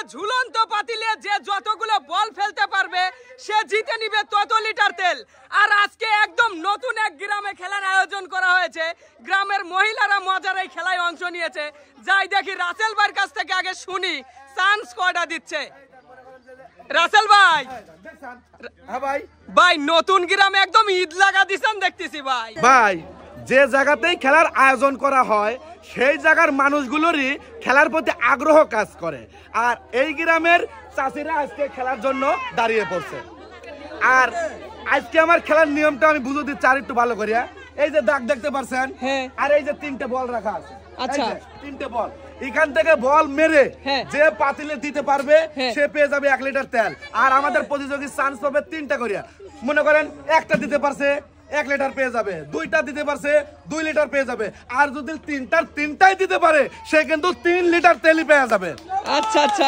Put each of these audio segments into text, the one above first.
ঝুলন্ত পাতিলে যে যতগুলো বল ফেলতে পারবে সে জিতে নিবে তত লিটার তেল। আর আজকে একদম নতুন এক গ্রামে খেলার আয়োজন করা হয়েছে। গ্রামের মহিলারা মজার এই খেলায় অংশ নিয়েছে। যাই দেখি রাসেল ভাইয়ের কাছ থেকে আগে শুনি চান্স কয়টা দিচ্ছে। রাসেল ভাই, হ্যাঁ ভাই। ভাই নতুন গ্রামে একদম ঈদ লাগা দিছেন দেখতেছি ভাই। ভাই যে জায়গাতেই খেলার আয়োজন করা হয় সেই জায়গার মানুষগুলোরই খেলার প্রতি আগ্রহ কাজ করে। আর এই গ্রামের চাষিরা আজকে খেলার জন্য দাঁড়িয়ে পড়ছে। আর আজকে আমার খেলার নিয়মটা আমি বুঝে দিচ্ছি আর একটু ভালো করিয়া। এই যে দাগ দেখতে পাচ্ছেন, আর এই যে 3টে বল রাখা আছে। আচ্ছা, 3টে বল, এখান থেকে বল মেরে যে পাতিলে দিতে পারবে সে পেয়ে যাবে 1 লিটার তেল। আর আমাদের প্রতিযোগী চান্স পাবে 3টা করিয়া। মনে করেন একটা দিতে পারছে 1 লিটার পেয়ে যাবে, 2টা দিতে পারছে 2 লিটার পেয়ে যাবে, আর যদি 3টাই দিতে পারে সে কিন্তু 3 লিটার তেলই পেয়ে যাবে। আচ্ছা আচ্ছা,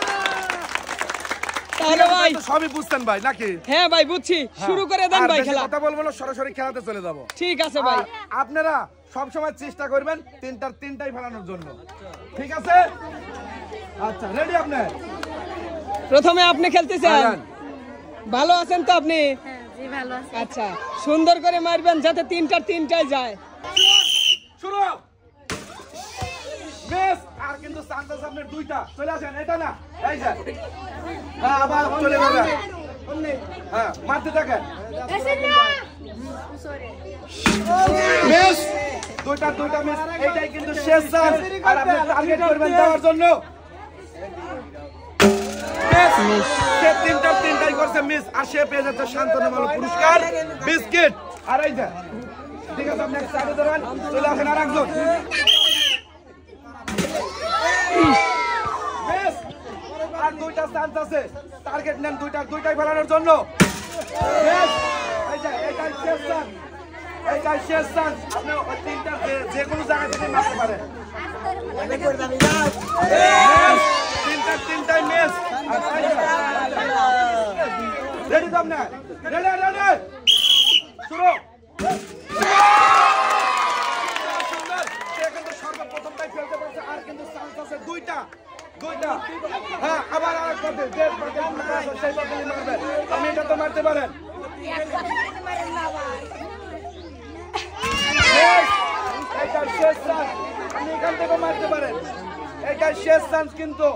তাহলে ভাই সবই বুঝছেন ভাই নাকি? হ্যাঁ ভাই বুঝছি, শুরু করে দেন ভাই খেলা। কথা বলবো না, সরাসরি খেলাতে চলে যাব। ঠিক আছে ভাই। আপনারা সব সময় চেষ্টা করবেন 3টাই ফেলানোর জন্য, ঠিক আছে? আচ্ছা, রেডি? আপনি প্রথমে আপনি খেলতেছেন, ভালো আছেন তো আপনি? হ্যাঁ জি ভালো আছি। আচ্ছা, সুন্দর করে মারবেন যাতে 3টাই যায়। শুরু। বেশ, আর কিন্তু চান্স আছে আপনার 2টা। চলে আসেন, এটা না, এই যে হ্যাঁ, আবার চলে যাবেন। হ্যাঁ, মারতে থাকেন। বেশ, 2টা মিস। এইটাই কিন্তু শেষ চান্স। আর আপনি টার্গেট করবেন দেওয়ার জন্য। সে 3টাই করছে মিস, আর সে পেয়ে যাচ্ছে শান্তনুমূলক পুরস্কার বিস্কিট। আর এই যে ঠিক আছে, আপনি সাইডে ধরেন, চলে আসেন আর একজন। বেশ, আর 2টা চান্স আছে, টার্গেট নেন 2টাই ফেলানোর জন্য। বেশ, এই যে এটাই শেষ চান্স, এইটাই শেষ চান্স। আপনি ওই 3টা যে কোনো জায়গা থেকে মারতে পারেন। 3টাই মিস। রেডি তো আপনি? রেডি, শুরু। সর্বপ্রথমটাই ফেলতে পারছে, আর কিন্তু চান্স আছে 2টা। হ্যাঁ, আবার আরেক পথে যে পথে সেই পথে মারবেন। আপনি এটা তো মারতে পারেন। এইটাই শেষ চান্স, আপনি এখান থেকে মারতে পারেন। এইটাই শেষ চান্স কিন্তু।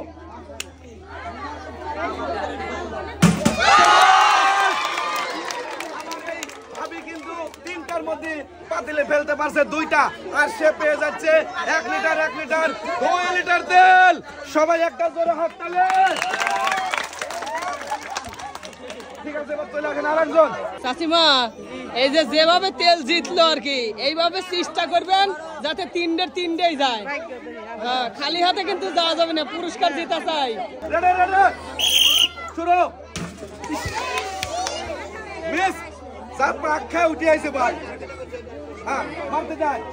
আমি কিন্তু 3টার মধ্যে পাতিলে ফেলতে পারছে 2টা, আর সে পেয়ে যাচ্ছে 1 লিটার 2 লিটার তেল। সবাই একটা জোরে হাত তালে। ঠিক আছে, এবার চলে আসেন আরেকজন। চাচিমা, এই যে যেভাবে তেল জিতলো আর কি, এইভাবে চেষ্টা করবেন যাতে 3টাই যায়। হ্যাঁ, খালি হাতে কিন্তু যাওয়া যাবে না, পুরস্কার জিতা চাই। রেডি, শুরু। মিস, স্যার পাখা উঠে আইছে ভাই। হ্যাঁ, মারতে যায়।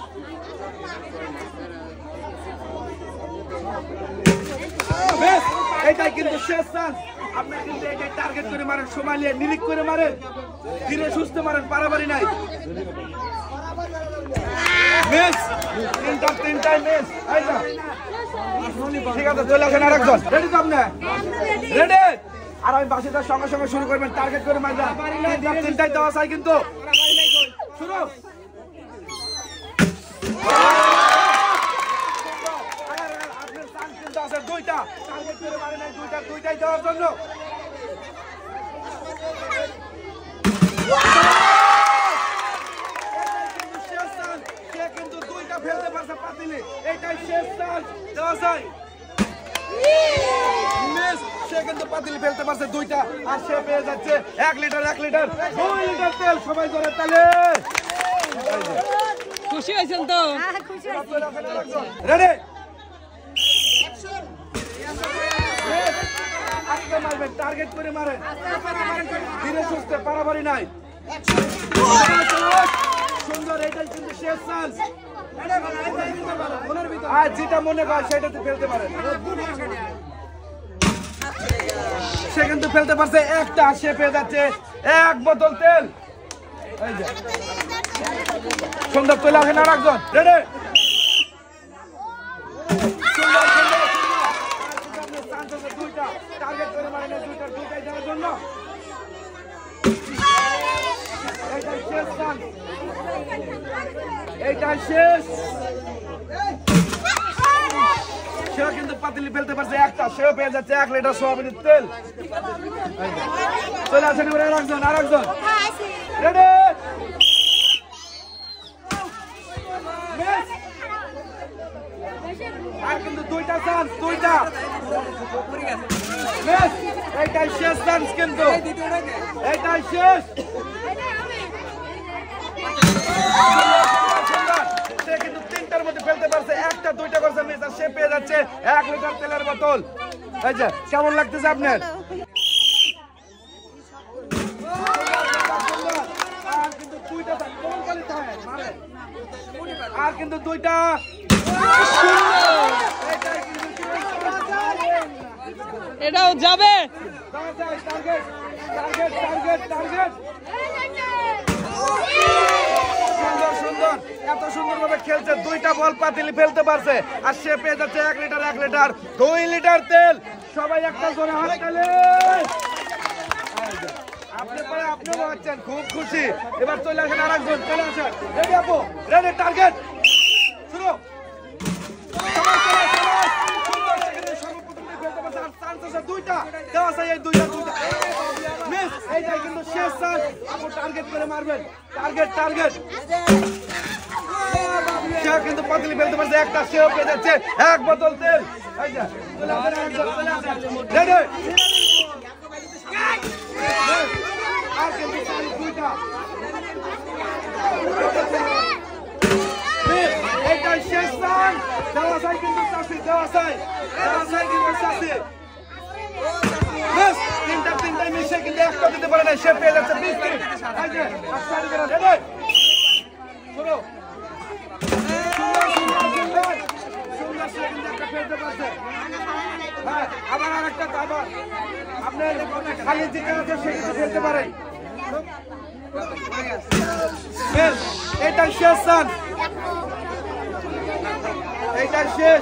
বেশ, এইটাই কিন্তু শেষ চান্স। আপনি কিন্তু এইটাই টার্গেট করে মারেন, সময় নিয়ে নিরিখ করে মারেন, ধীরে সুস্থে মারেন, পারাবারি নাই। মিস, 3টাই মিস। ঠিক আছে, চলে আসেন আরেকজন। রেডি তো আপনি? রেডি। আর আমি বাসিটার সঙ্গে সঙ্গে শুরু করবেন, টার্গেট করে মারবেন। 3টাই দেওয়া চাই কিন্তু। শুরু। আপনার চান্স কিন্তু আছে 2টা। টার্গেট করে মারেন 2টাই দেওয়ার জন্য। সে কিন্তু 2টা ফেলতে পারছে পাতিলে। এইটাই শেষ চান্স, দেওয়া চাই। মিস, সে কিন্তু পাতিলে ফেলতে পারছে 2টা, আর সে পেয়ে যাচ্ছে 1 লিটার 2 লিটার তেল। সবাই ধরে তালে। খুশি হয়েছেন তো? রেডি, আজকে মারবেন, টার্গেট করে মারেন, ধীরে সুস্থে, পারাবারি নাই। সুন্দর, এটাই কিন্তু শেষ চান্স। আর যেটা মনে হয় সেটাতে ফেলতে পারেন। সে কিন্তু ফেলতে পারছে 1টা, সে পেয়ে যাচ্ছে 1 বোতল তেল। এই যে সুন্দর, চলে আসেন আর একজন। রেডি, সুন্দর। চান্স, এইটা শেষ। সেও কিন্তু পাতিলি ফেলতে পারছে একটা, সেও পেয়ে যাচ্ছে 1 লিটার সয়াবিনের তেল। চলে আসেন এবার আরেকজন, রেডি। আর কিন্তু 2টা চান্স, 2টা মিস। এইটাই শেষ চান্স, কিন্তু এইটাই শেষ। সে কিন্তু 3টার মধ্যে ফেলতে পারছে, 1টা 2টা করছে মিস, আর সে পেয়ে যাচ্ছে 1 লিটার তেলের বোতল। এই যে কেমন লাগতেছে আপনার? আর কিন্তু 2টা, এটাও যাবে। সুন্দর, এত সুন্দরভাবে খেলছে, 2টা বল পাতিলি ফেলতে পারছে, আর সে পেয়ে যাচ্ছে 1 লিটার 2 লিটার তেল। সবাই একটা জোরে হাততালি। আপনি পরে আপনিও হচ্ছেন খুব খুশি। এবার চলে আসেন আরেকজন, চলে আসেন। রেডি আপু, রেডি, টার্গেট শুরু। কিন্তু পাতিলি ফেলতে পারছে একটা, সেও পেয়ে যাচ্ছে 1 বোতল তেল। আর কিন্তু 2টা, এইটাই শেষ রান। দেওয়া যায় কিন্তু চাষি, দেওয়া যায় কিন্তু চাষি। 3টাই মিশে কিন্তু একটা দিতে পারে না, সে পেয়ে যাচ্ছে 20 মিনিট। আবার আরেকটা, আবার আপনার খালি যেটা আছে সেটা ফেলতে পারেন। এইটাই শেষ চান্স, এইটাই শেষ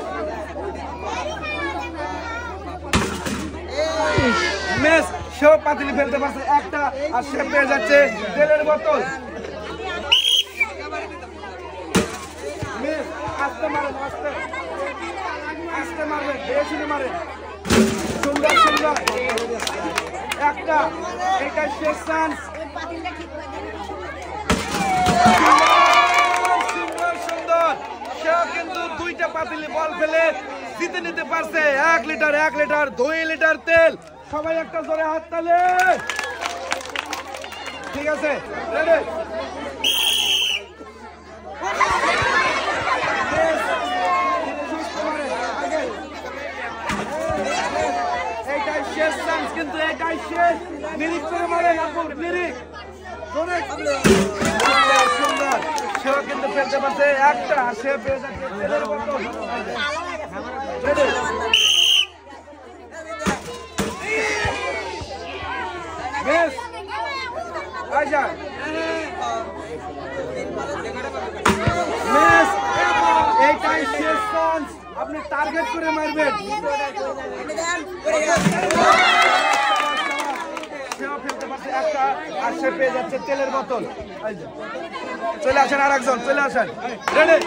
ম্যাচ। সেও পাতিলি ফেলতে পারছে একটা, আর সে পেয়ে যাচ্ছে তেলের বোতল। আস্তে মারেন, আস্তে মারবেন, বেশি মারেন। সুন্দর একটা, এইটাই শেষ চান্স। সুন্দর, সেও কিন্তু 2টা পাতিলি বল ফেলে জিতে নিতে পারছে 1 লিটার 2 লিটার তেল। সবাই একটা জোরে হাততালি। ঠিক আছে, রেডি। এইটাই শেষ চান্স, কিন্তু এটাই শেষ। নিরিখ করে মারেন আপু, নিরিখ। সুন্দর, সেও কিন্তু ফেলতে পারছে একটা, সে পেয়ে যাচ্ছে তেলের বোতল। এইটাই শেষ চান্স, আপনি টার্গেট করে মারবেন। সেও ফেলতে পারছে একটা, আর সে পেয়ে যাচ্ছে তেলের বোতল। চলে আসেন আরেকজন, চলে আসেন। রেডি,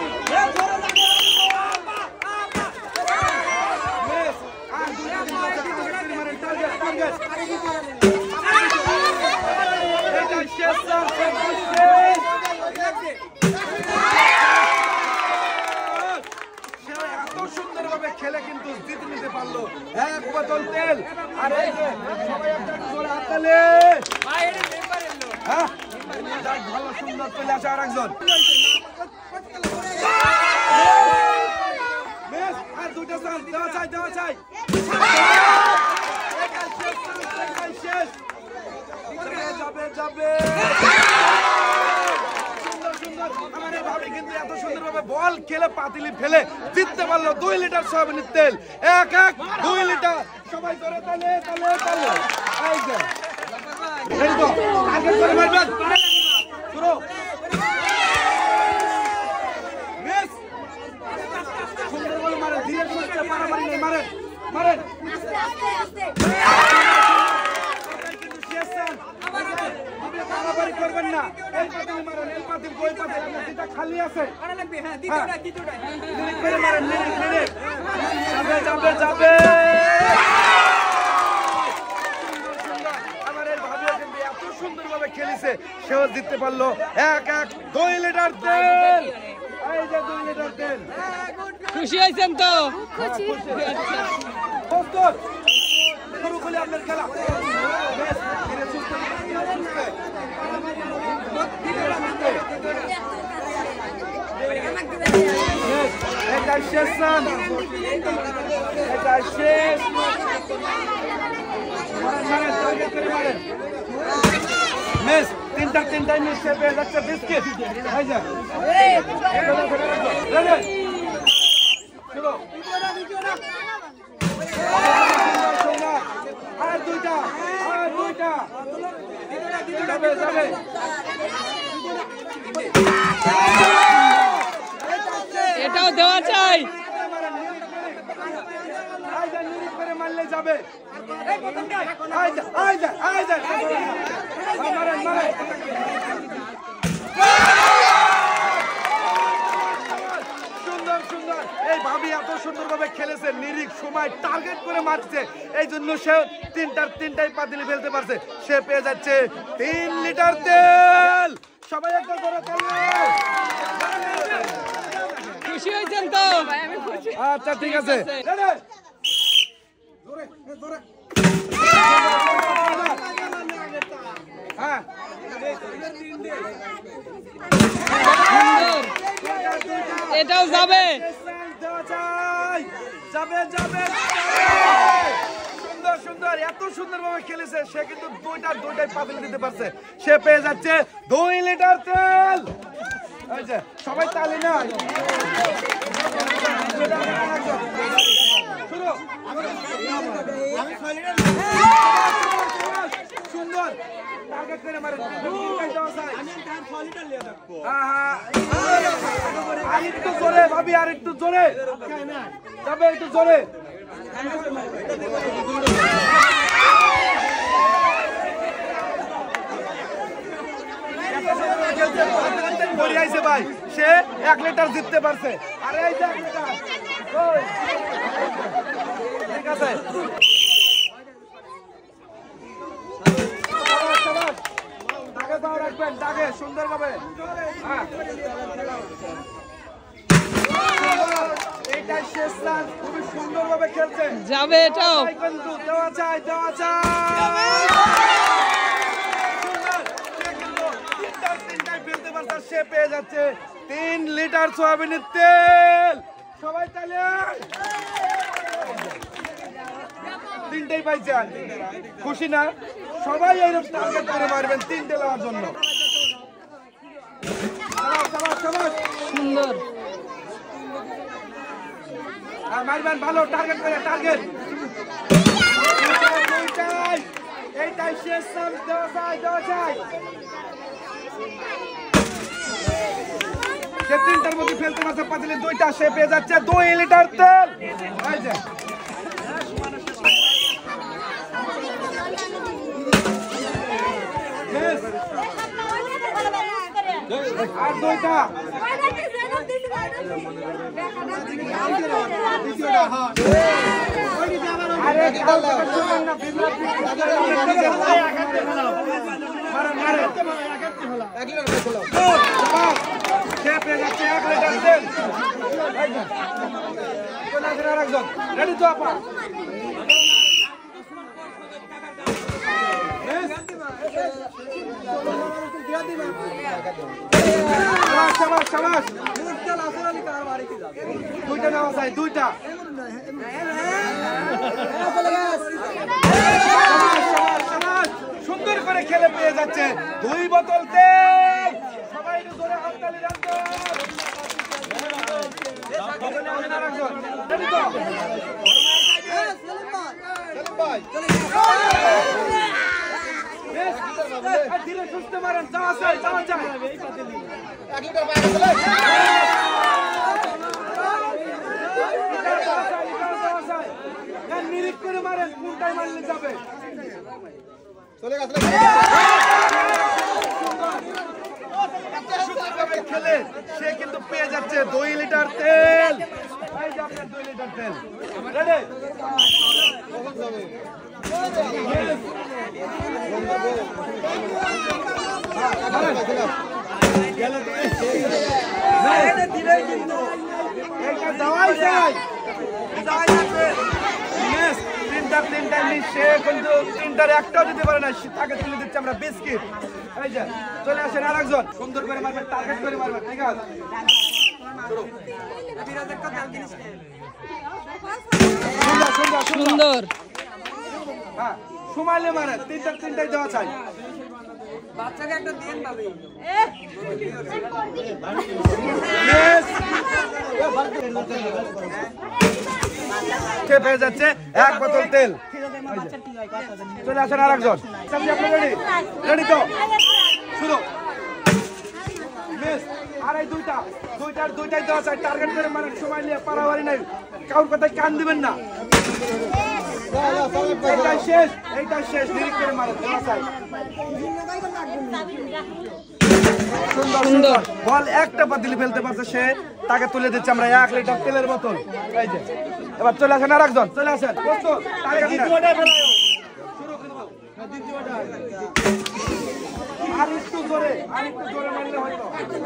সুন্দরভাবে খেলে কিন্তু জিতে নিতে পারলো 1 বোতল তেল। আর এই যে সবাই একটা জোরে হাততালি। হ্যাঁ, ভালো সুন্দর। চলে আসে আরেকজন, আর 2টা চান্স দেওয়া চাই। শেষ যাবে। সুন্দর, আমাদের ভাবি কিন্তু এত সুন্দরভাবে বল খেলে পাতিলি ফেলে জিততে পারলো 2 লিটার সয়াবিনের তেল। 1 2 লিটার। সবাই করে তালে। এই যে রেডি তো, আগে করে মারবেন শুরু। মিস, সুন্দর বল মারে, ধীরে সুস্থে মারামারি নেই, মারেন। কিন্তু শেষ চান্স, আপনি মারামারি করবেন না, এই পাতিল মারেন, এই পাতিল কই পাতিল আপনার দুইটা খালি আছে, নিরিক করে মারেন, নিরিক নিরিক, যাবে যাবে যাবে। আমার এই ভাবিও কিন্তু এত সুন্দরভাবে খেলেছে, সেও জিততে পারলো 2 লিটার তেল। এই যে 2 লিটার তেল। খুশি হয়েছেন তো? প্রস্তুত, শুরু করি আপনার খেলা। বেশ, ধীরে সুস্থে, ধীরে সুস্থে। এটাই শেষ রান, এটাই শেষ। মারেন, টার্গেট করে মারেন। মিস, তিনটাই মিস, সে পেয়ে যাচ্ছে বিস্কিট। এই যে রেডি, শুরু। আর দুইটা যাবে যাবে। এটাও দেওয়া চাই। নিরিখ করে মারলে যাবে। সুন্দর সুন্দর, এই ভাবি এত সুন্দরভাবে খেলেছে, নিরিখ সময় টার্গেট করে মারছে, এই জন্য সে তিনটাই পাতিলে ফেলতে পারছে। সে পেয়ে যাচ্ছে 3 লিটার তেল। সবাই একটা করে খুশি হয়েছেন তো? আচ্ছা ঠিক আছে। হ্যাঁ, এটাও যাবে। যাবে যাবে। সুন্দর সুন্দর, এত সুন্দরভাবে খেলেছে, সে কিন্তু দুইটাই পাতিল দিতে পারছে। সে পেয়ে যাচ্ছে 2 লিটার তেল। এই যে সবাই তালি না, সুন্দর টার্গেট করে মারেন। আরেকটু জোরে ভাবি, আরেকটু জোরে যাবে, একটু জোরে। ভাই, সে 1 লিটার জিততে পারছে। আর এই যে 1 লিটার, ঠিক আছে। রাখবেন দাগে সুন্দরভাবে। এইটাই শেষ রান, খুবই সুন্দরভাবে খেলছে। যাবে এটাও। কিন্তু দেওয়া চাই, দেওয়া চাই। তিনটাই ফেলতে পারছে, সে পেয়ে যাচ্ছে 3 লিটার সয়াবিনের তেল। সবাই তাহলে তিনটাই পাইছে, খুশি না? সবাই এইরকম টার্গেট করে মারবেন 3টে নেওয়ার জন্য। সুন্দর মারবেন, ভালো টার্গেট করে, টার্গেট। এইটাই শেষ রান, দেওয়া চাই, দেওয়া চাই। সে 3টার মধ্যে ফেলতে পারছে পাতিলে 2টা, সে পেয়ে যাচ্ছে 2 লিটার তেল। এই যে আর 2টা, সে পেয়ে যাচ্ছে 1 লিটার তেল। আরেকজন রেডি তো আপা? দুইটা নেওয়া যায়, দুইটা। সুন্দর করে খেলে পেয়ে যাচ্ছে 2 বোতল তেল। সবাই একটু জোরে হাততালি রাখতো। ধীরে সুস্থে মারেন, যাওয়া চাই, যাওয়া চাই। নিরিখ করে মারেন, কোনটাই মারলে যাবে। চলে গেছে। সুন্দরভাবে খেলে সে কিন্তু পেয়ে যাচ্ছে 2 লিটার তেল। এই যে আপনার 2 লিটার তেল রেডি। সে কিন্তু তিনটার একটাও দিতে পারে না, তাকে তুলে দিচ্ছে আমরা বিস্কিট। এই যে চলে আসেন আরেকজন, সুন্দর করে মারবেন, টার্গেট করে মারবেন, ঠিক আছে? সুন্দর হ্যাঁ, সুমাইলে মারে তিনটাই দেওয়া চাই। বাচ্চাকে একটা দিন পাবে। সে পেয়ে যাচ্ছে 1 বোতল তেল। চলে আসেন আরেকজন, রেডি তো? শুরু। আর এই দুইটাই দেওয়া চাই, টার্গেট করে মানে সময় নিয়ে পারাবারি নাই, কাউর কথায় কান দিবেন না। এইটাই শেষ, নিরিখ করে মারেন, দেওয়া চাই। সুন্দর বল, একটা পাতিলি ফেলতে পারছে সে, তাকে তুলে দিচ্ছে আমরা 1 লিটার তেলের বোতল। এই যে এবার চলে আসেন আরেকজন, চলে আসেন। আরেকটু জোরে মারলে হয়তো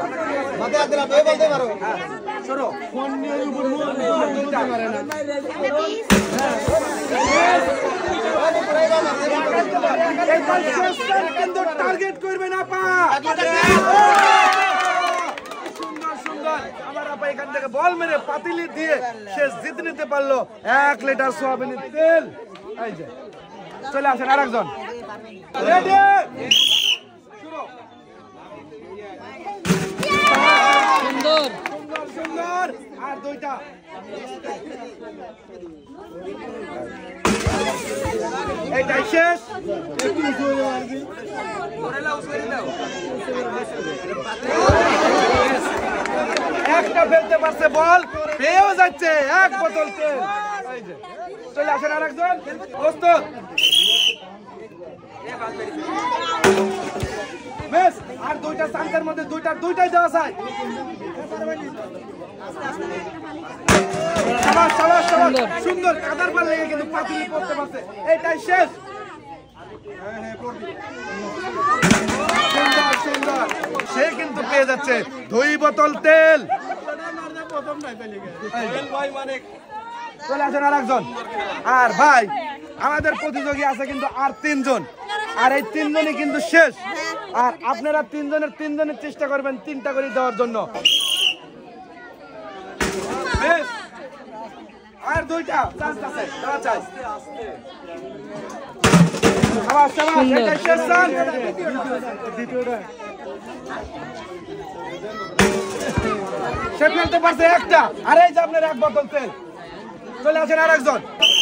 টার্গেট করবে না পা। সুন্দর আমার আপা এখান থেকে বল মেরে পাতিলি দিয়ে সে জিতে নিতে পারলো 1 লিটার সোয়াবিনের তেল। এই যে চলে আসেন আরেকজন, রেডি শুরু। সুন্দর আর দুইটা। এইটাই শেষ। একটা ফেলতে পারছে, বল পেয়েও যাচ্ছে 1 বোতল তেল। এই যে চলে আসেন আরেকজন, প্রস্তুত? বেশ, আর দুইটা চান্সের মধ্যে দুইটাই দেওয়া চাই। সুন্দর কাদার পার লেগে কিন্তু পাতিলি করতে পারছে, এইটাই শেষ। সুন্দর সে কিন্তু পেয়ে যাচ্ছে 2 বোতল তেল। চলে আসেন আরেকজন। আর ভাই আমাদের প্রতিযোগী আছে কিন্তু আর 3 জন, আর এই 3 জনই কিন্তু শেষ। আর আপনারা 3 জনের চেষ্টা করবেন 3টা করে দেওয়ার জন্য। বেশ, আর 2টা চান্স আছে, দেওয়া চাই। এটাই শেষ চান্স। সে ফেলতে পারছে একটা, আর এই যে আপনার 1 বোতল তেল। চলে আসেন আরেকজন।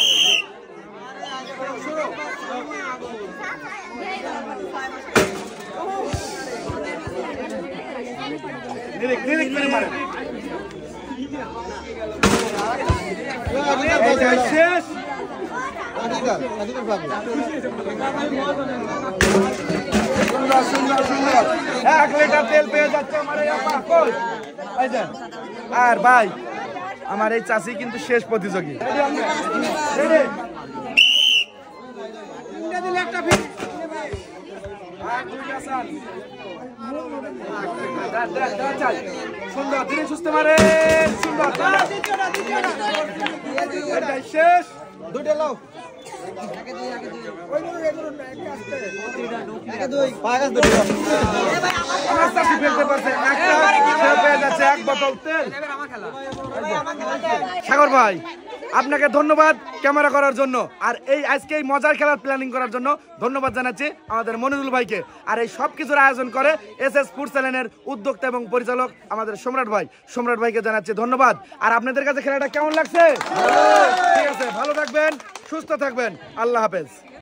নিরিখ করে মারেন। এইটাই শেষ। সুন্দর 1 লিটার তেল পেয়ে যাচ্ছে আমার এই আপা। এই যে আর ভাই আমার এই চাচি কিন্তু শেষ প্রতিযোগী। সুন্দর ধীরে সুস্থ মারে, সুন্দর শেষ। 2টা লাও, সাগর ভাই আপনাকে ধন্যবাদ ক্যামেরা করার জন্য, আর আজকে এই মজার খেলার প্ল্যানিং করার জন্য ধন্যবাদ জানাচ্ছি আমাদের মনিরুল ভাইকে। আর এই সব কিছুর আয়োজন করে এসএস ফুড চ্যানেলের উদ্যোক্তা এবং পরিচালক আমাদের সম্রাট ভাইকে জানাচ্ছি ধন্যবাদ। আর আপনাদের কাছে খেলাটা কেমন লাগছে? ঠিক আছে, ভালো থাকবেন, সুস্থ থাকবেন, আল্লাহ হাফেজ।